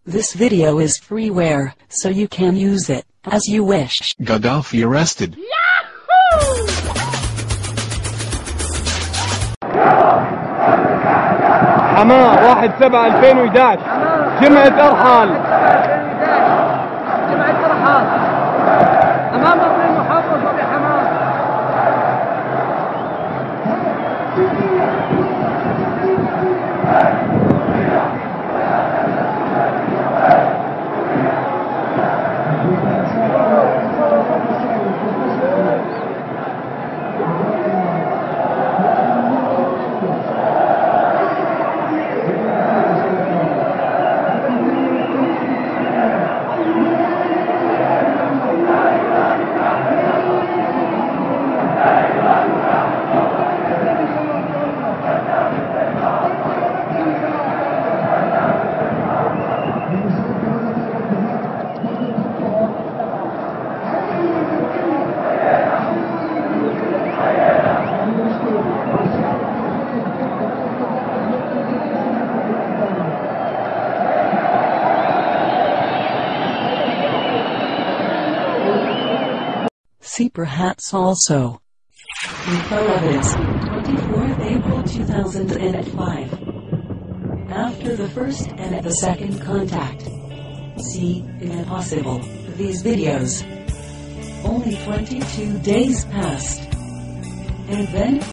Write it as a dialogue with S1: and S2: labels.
S1: This video is freeware, so you can use it as you wish.
S2: Gaddafi arrested.
S3: حماة 1/7/2011 جمعة ارحل.
S4: جمعة ارحل امام ابن المحافظ بحماة.
S1: See perhaps also. Info evidence, 24th April 2005. After the first and the second contact. See, impossible, these videos. Only 22 days passed. And then